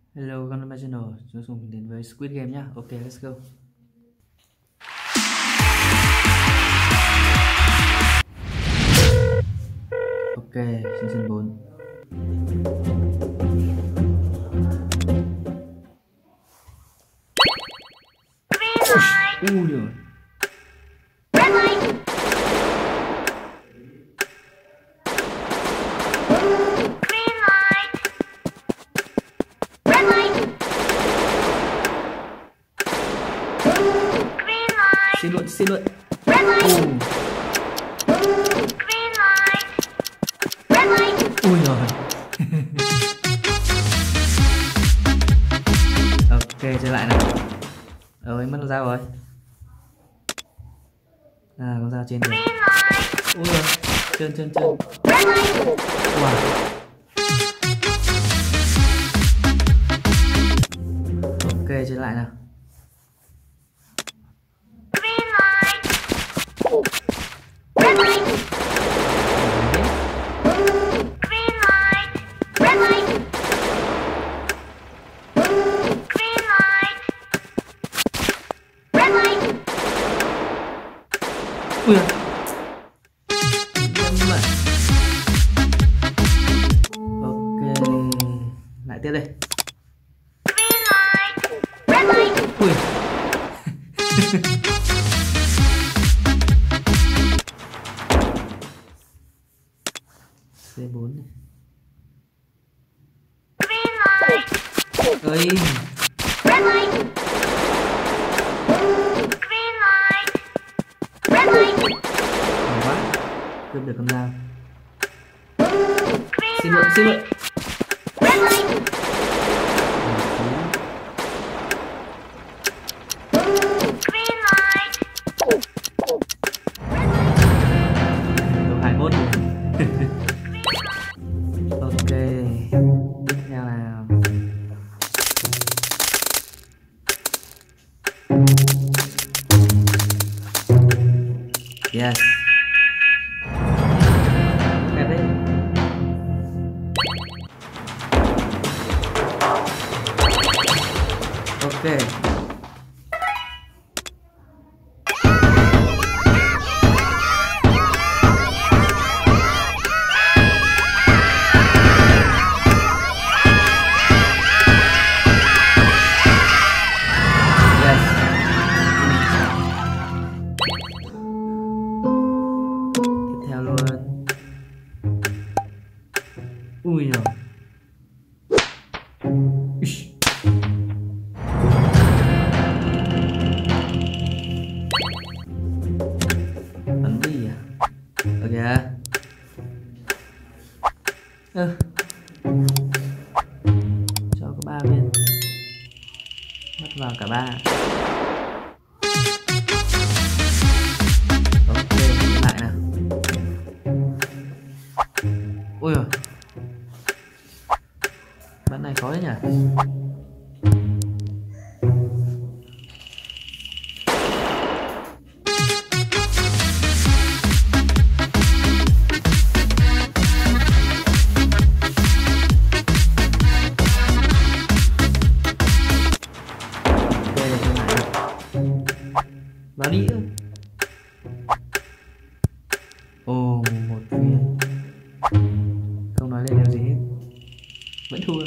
Hello, welcome to my channel. Chúng cùng đến với Squid Game nhá. Ok, let's go. Ok, season 4. Ui giời. Xin lỗi. Ui rồi. Ok, trở lại nào. Mất con dao rồi. Con dao trên kìa. Ui rồi, trơn. Wow. Ok, trở lại nào. Ui giời. Ok, lại tiếp đây. Ui. C4 này. Ơi. Cướp được con dao. Xin lỗi. Đầu 21. Ok, tiếp theo nào. Yes. Ok. Yes. Tiếp theo luôn. Ui giời. Bắn gì à? Ok. Cho có 3 viên. Mất vào cả 3. Ok, lại nào. Ui giời. Bắn này khó đấy nhỉ. Vào đi. Ồ, một viên. Không nói lên điều gì hết. Vẫn thua.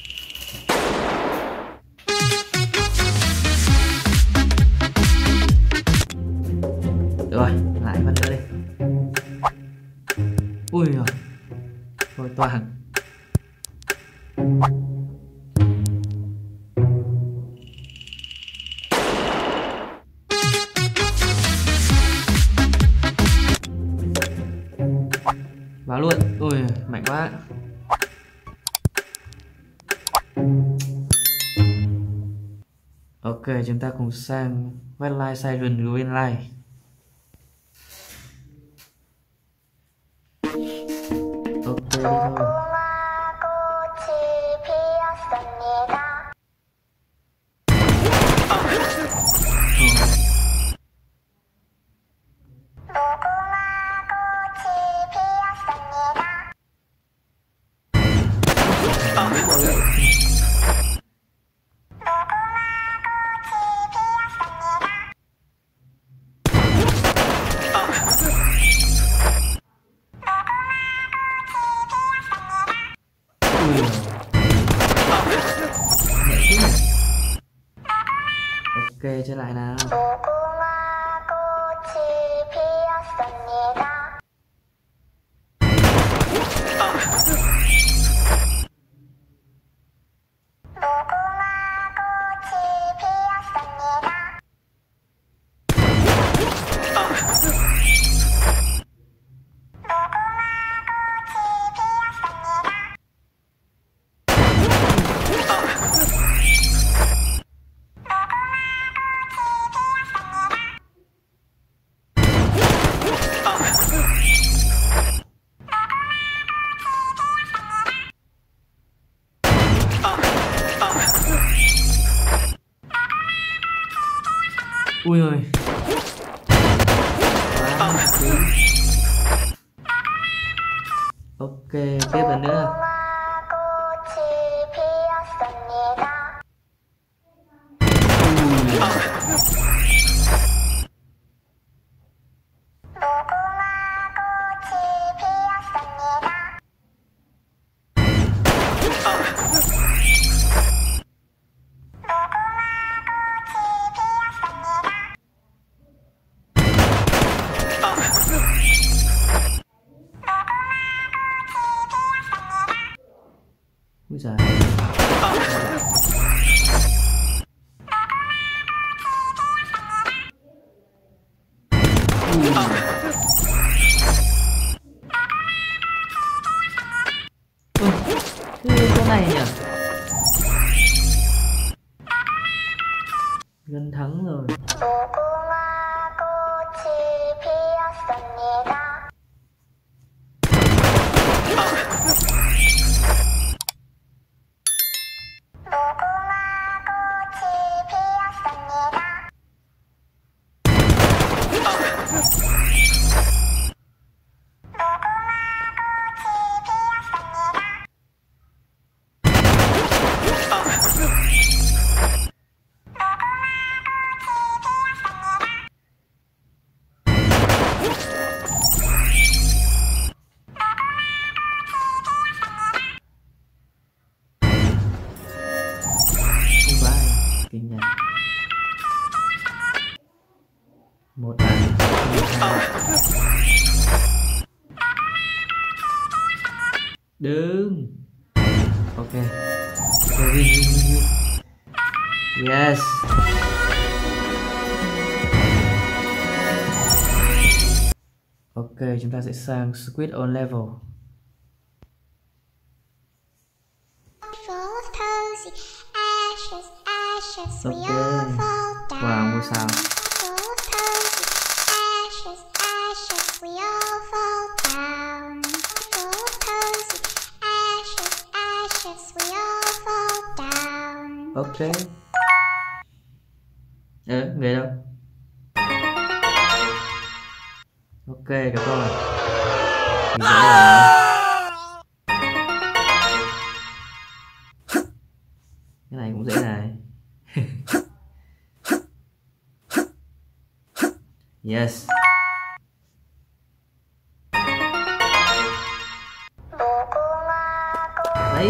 Rồi, lại phát nữa đi. Ui giời. Thôi toàn. Vào luôn. Ui, mạnh quá. Ok, chúng ta cùng sang Westlife Siren Greenlight. Ok thôi. trở lại nào. Ui ơi. Ok, tiếp lần nữa. Úi giời. Cái này nhỉ? Gần thắng rồi. Kinh nhỉ. Một bạn. Đừng. Ok. Yes. Ok, chúng ta sẽ sang Squid on level. Ok. Wow, ngôi sao. Ok. Người đâu? Ok, được rồi. Thì dễ là cái này cũng dễ này. Yes. Đấy.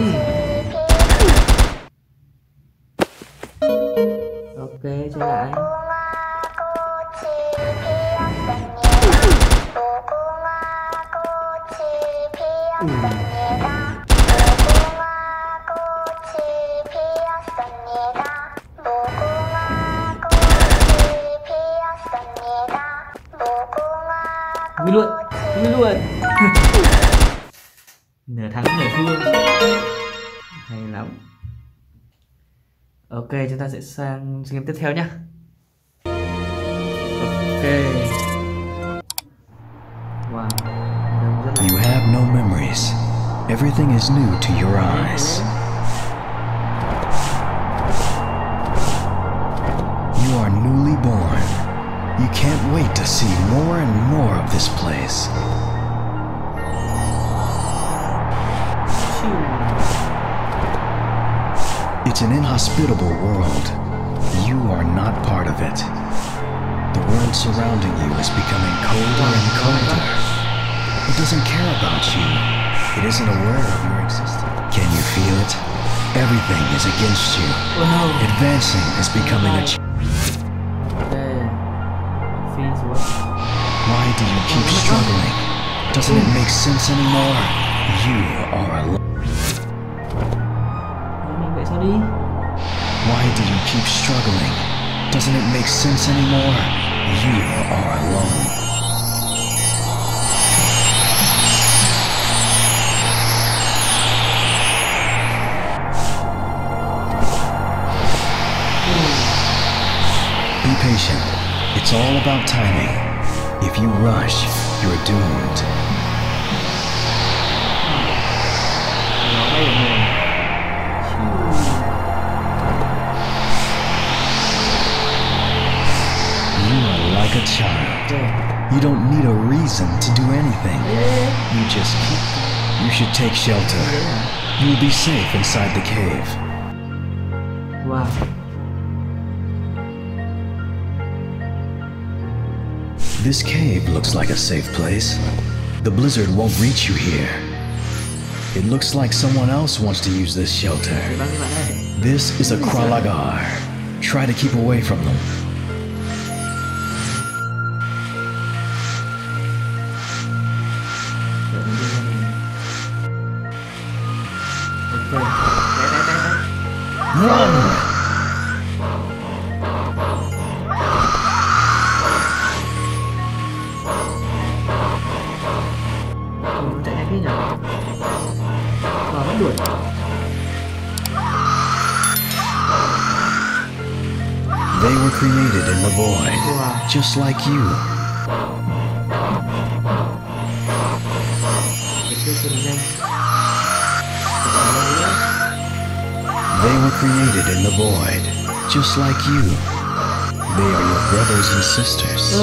Ok, trở lại. Win luôn, win luôn. Nửa thắng nửa thua. Hay lắm. Ok, chúng ta sẽ sang game tiếp theo nhé. Ok. Wow. You have no memories. Everything is new to your eyes. You are newly born. You can't wait to see more and more of this place. It's an inhospitable world. You are not part of it. The world surrounding you is becoming colder and colder. It doesn't care about you. It isn't aware of your existence. Can you feel it? Everything is against you. Oh no. Advancing is becoming a do you keep struggling? Doesn't it make sense anymore? You are alone. Mình vậy sao đi? Why do you keep struggling? Doesn't it make sense anymore? You are alone. Be patient. It's all about timing. If you rush, you're doomed. Nó bay ở người. You are like a child. You don't need a reason to do anything. You just keep. You should take shelter. You will be safe inside the cave. Wow. This cave looks like a safe place. The blizzard won't reach you here. It looks like someone else wants to use this shelter. Bao nhiêu bạn ơi? This is a Kralagar. Try to keep away from them. Ok. Đấy. Run! Mình chạy nhanh thế nhỉ? Vẫn đuổi. They were created in the void, just like you. They were created in the void, just like you. They are your brothers and sisters.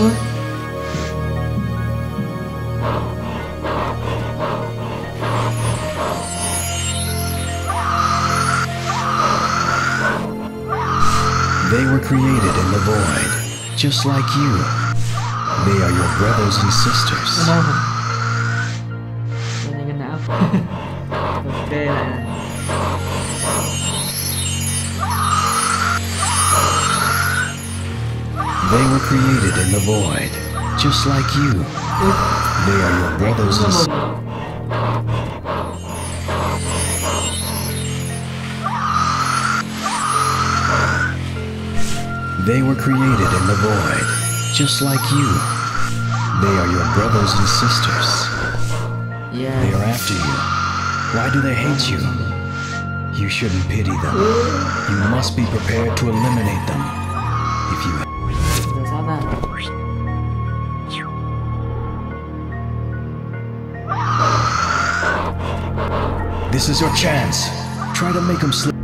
They were created in the void, just like you. They are your brothers and sisters. Nhanh não. Ok lại. They were created in the void, just like you. They are your brothers and sisters. They were created in the void, just like you. They are your brothers and sisters. They are after you. Why do they hate you? You shouldn't pity them. You must be prepared to eliminate them. If you Giờ sao ta? This is your chance. Try to make them slip.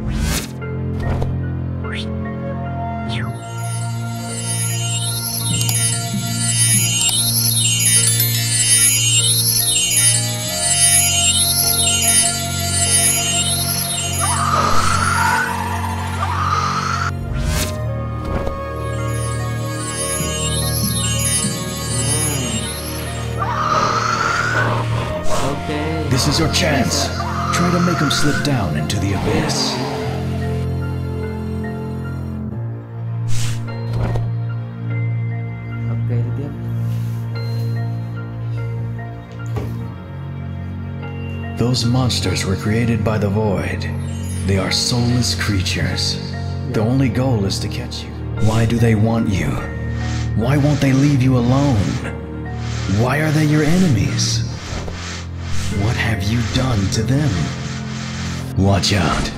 This is your chance. Try to make them slip down into the abyss. Ok, đi tiếp. Those monsters were created by the void. They are soulless creatures. The only goal is to catch you. Why do they want you? Why won't they leave you alone? Why are they your enemies? What have you done to them? Watch out.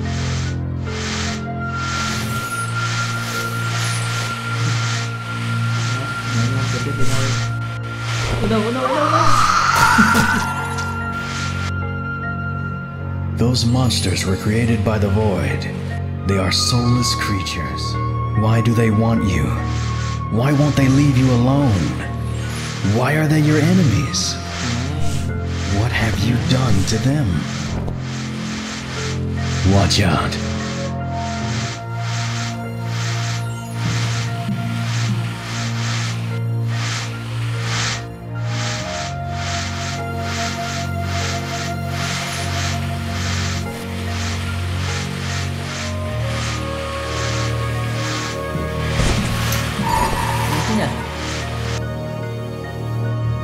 Those monsters were created by the void. They are soulless creatures. Why do they want you? Why won't they leave you alone? Why are they your enemies? What have you done to them? Watch out.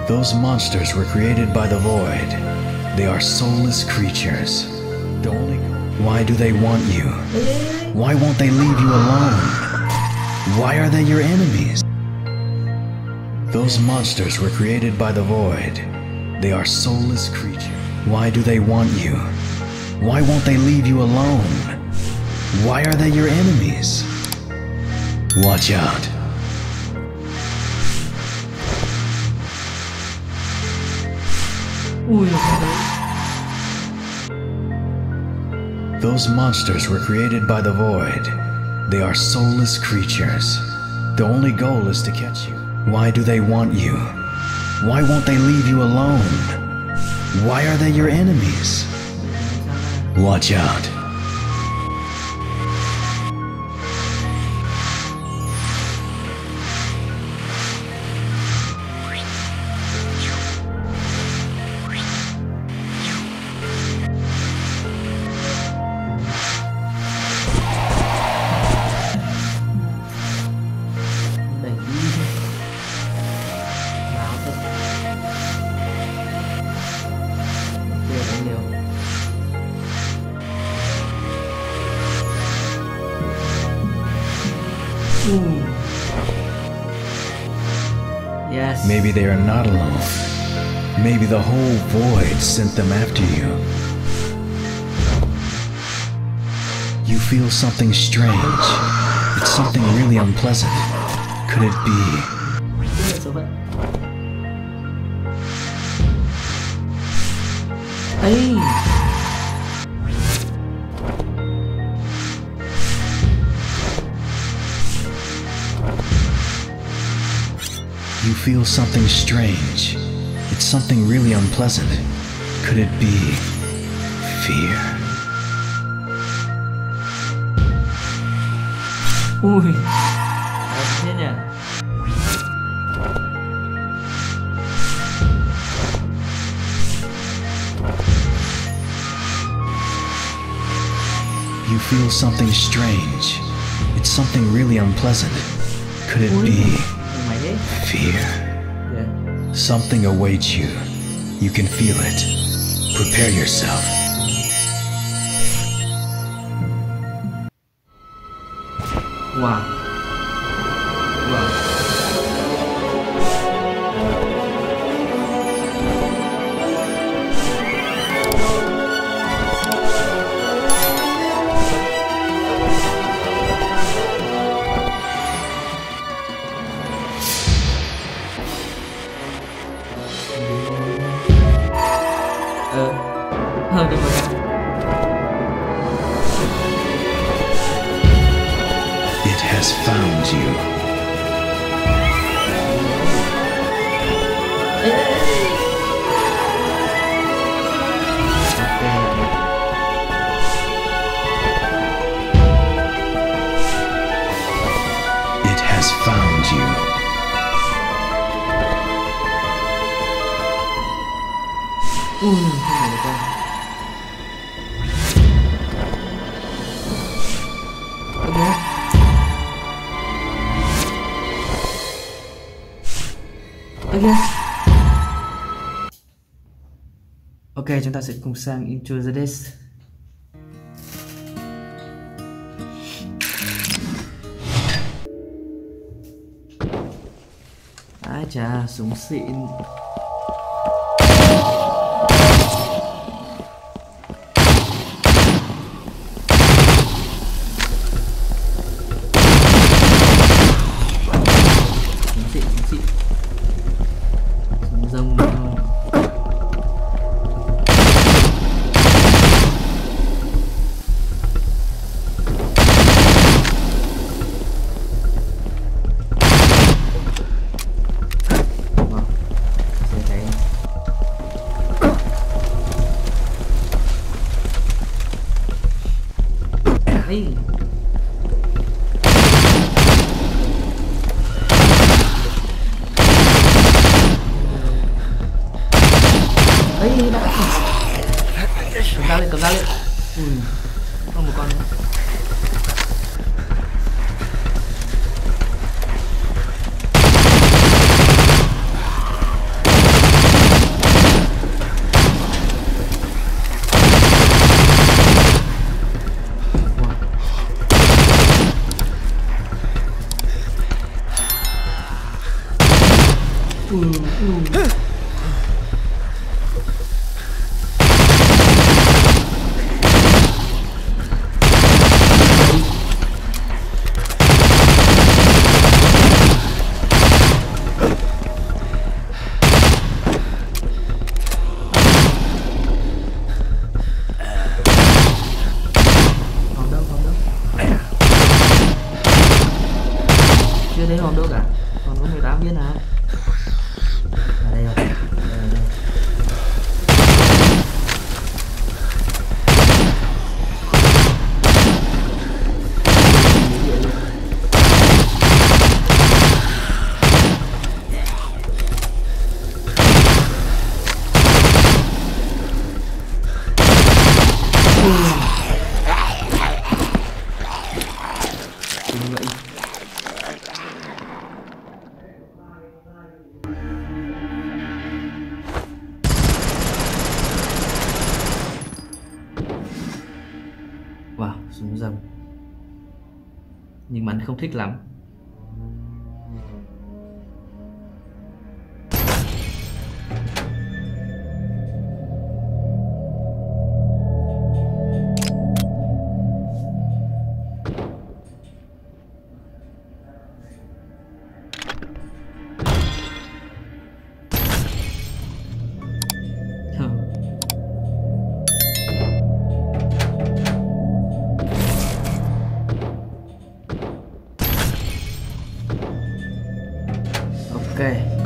Those monsters were created by the void. They are soulless creatures. Why do they want you? Why won't they leave you alone? Why are they your enemies? Those monsters were created by the void. They are soulless creatures. Why do they want you? Why won't they leave you alone? Why are they your enemies? Watch out. Those monsters were created by the void. They are soulless creatures. The only goal is to catch you. Why do they want you? Why won't they leave you alone? Why are they your enemies? Watch out. Yes. Maybe they are not alone. Maybe the whole void sent them after you. You feel something strange. It's something really unpleasant. Could it be? You feel something strange. It's something really unpleasant. Could it be fear? Ui, thế nhỉ? You feel something strange. It's something really unpleasant. Could it be fear? Yeah. Something awaits you. You can feel it. Prepare yourself. Wow. Wow. Đi mà ra. It has found you. It has found you. Không phải được đâu. Ok, chúng ta sẽ cùng sang Into the Death. Ai chà, súng xịn. Cầm ra lên. Còn một con nữa. Chưa thấy hòm đâu cả, còn có 18 viên hả? À đây rồi, đây. Wow, súng dầm. Nhưng bắn không thích lắm. Ok.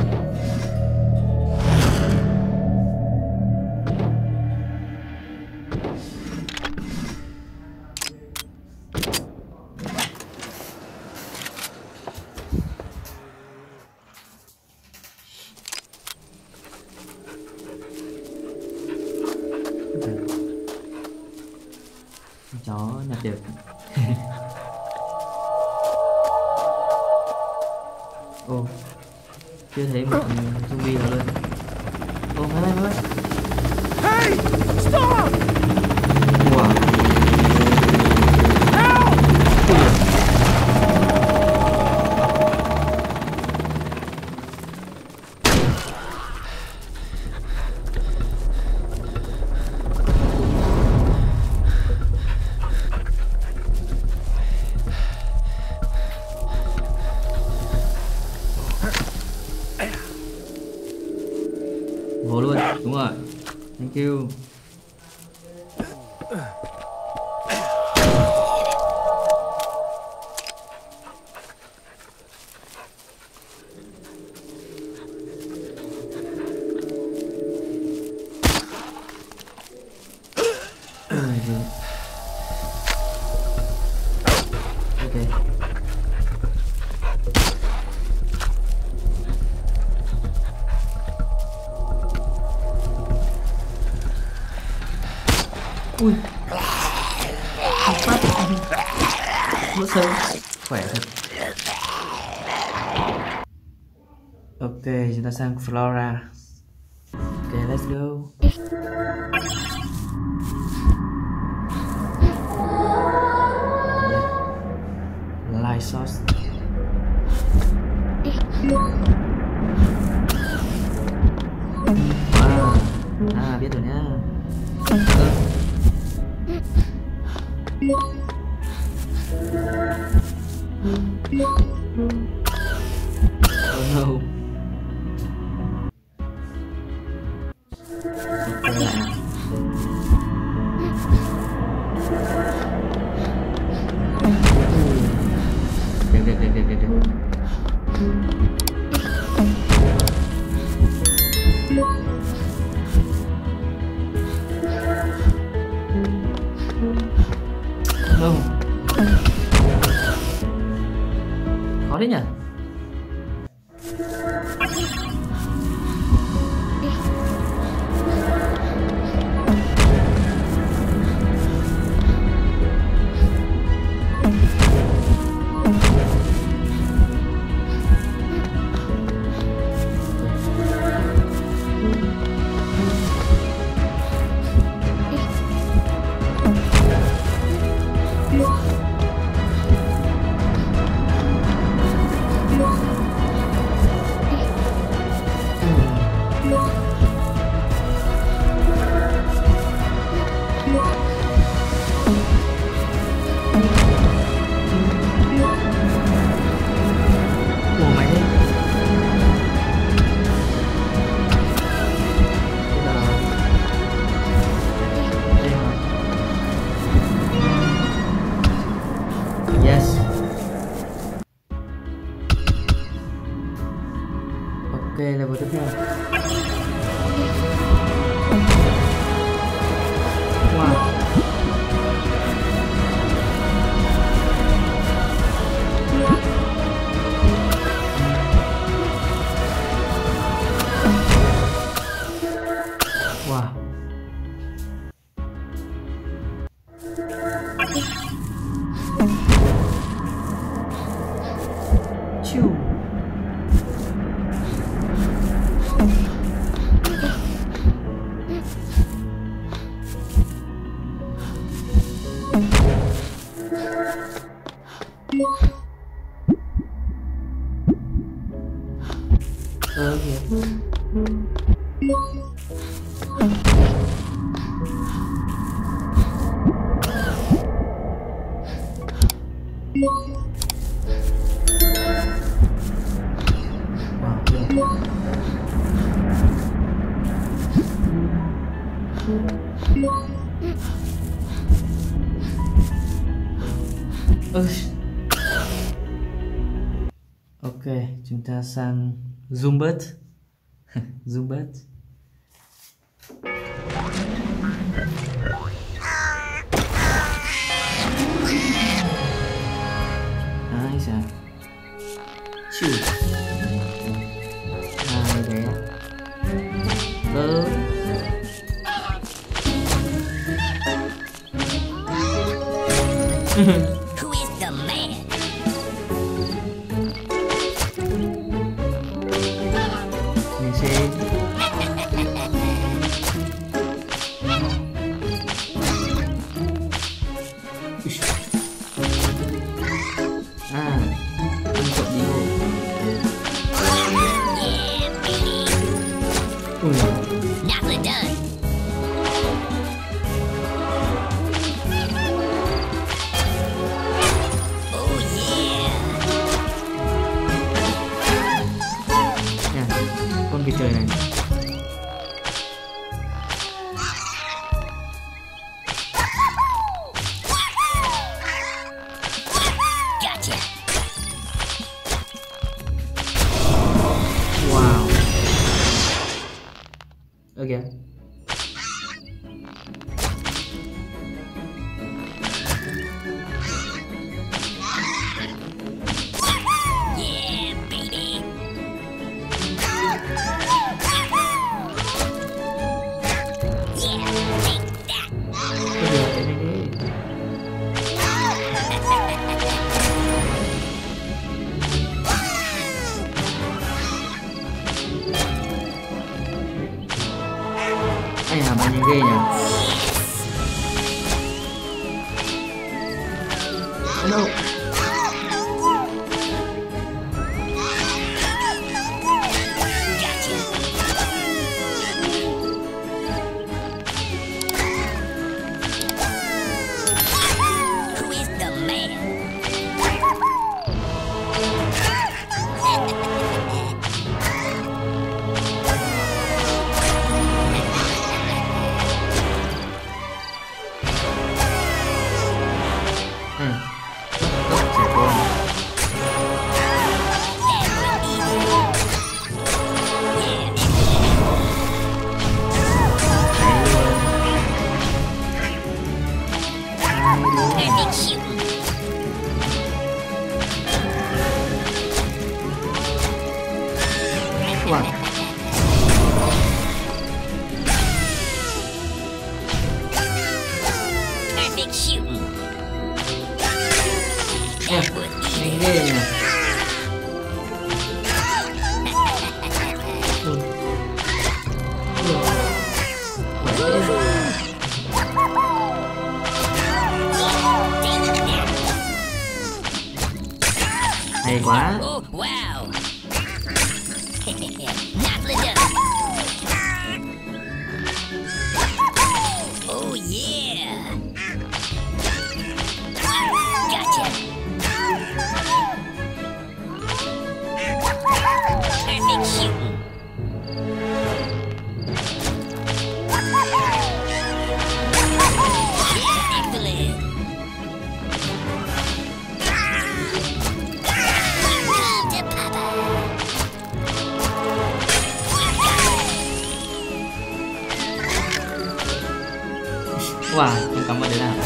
Chó nhặt được. Ô, chưa thấy một zombie nào luôn. Ô, phải. Hey! Stop! Wow. Vô luôn, đúng rồi. Thank you. Ok. Ui, phát mất sớm, khỏe thật. Ok, chúng ta sang Flora. Ok, let's go. Light source. Wow. À, biết rồi nhá. Oh no. Được. No. Khó đấy nhỉ? level tiếp theo. Wow. Wow. Chiu. Kìa. Ok, chúng ta sang Zumbert. Zumbert. Ai sao? Chịu. Ai đấy? Who is the man? Mình sẽ ăn trộm đi hộ. Nicely done. Oh yeah. Nha, con vịt trời này. Gotcha. Wow. Ok. Yeah, baby. Yeah, take that. Cái điều cái này đi. Anh làm anh ghê nhỉ? Hello. Gotcha. Who is the man? Trẻ con. Perfect shooting. Wow. Perfect shooting. Nha, That would eat anh it. ghê nhỉ? Hay quá. Oh, wow. Nicely done. Oh, yeah. Gotcha. Perfect shooting. Yeah, excellent. Come to Papa. Wow, không cắm vào đấy nào.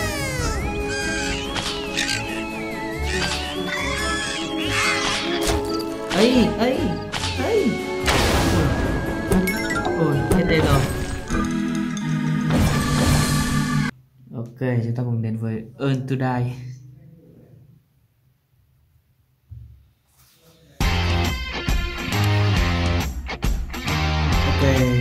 Ấy ấy ấy. Ôi hết tên rồi. Ok, chúng ta cùng đến với Earn to Die. Ok.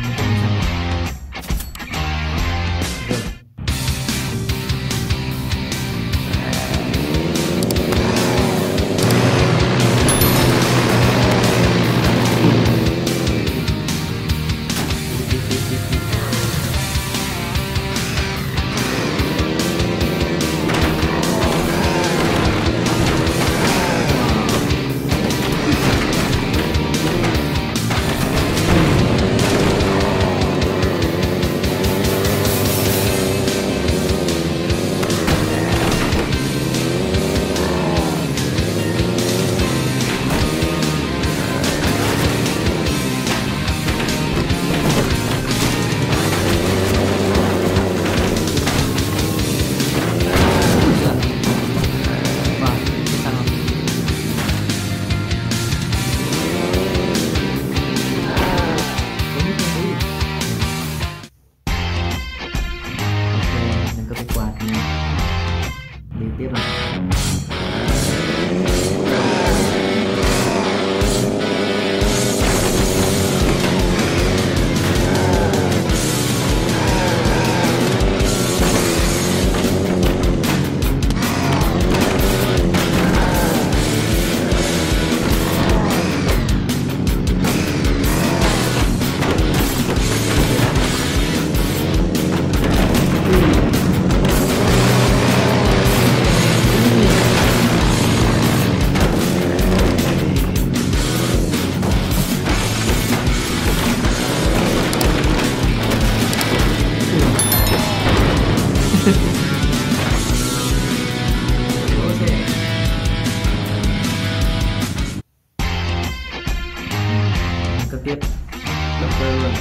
Cấp tiếp động cơ luôn,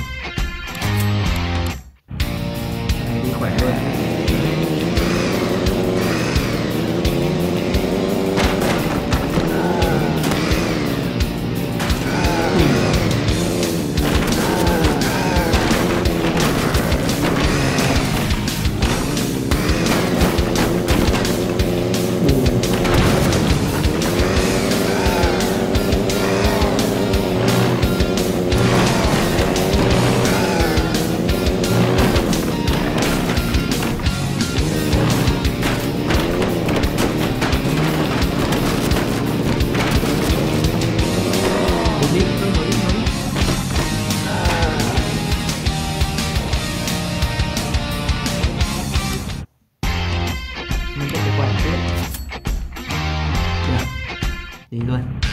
đi khỏe luôn. Mình có thể quản tiếp. Được. Đi luôn.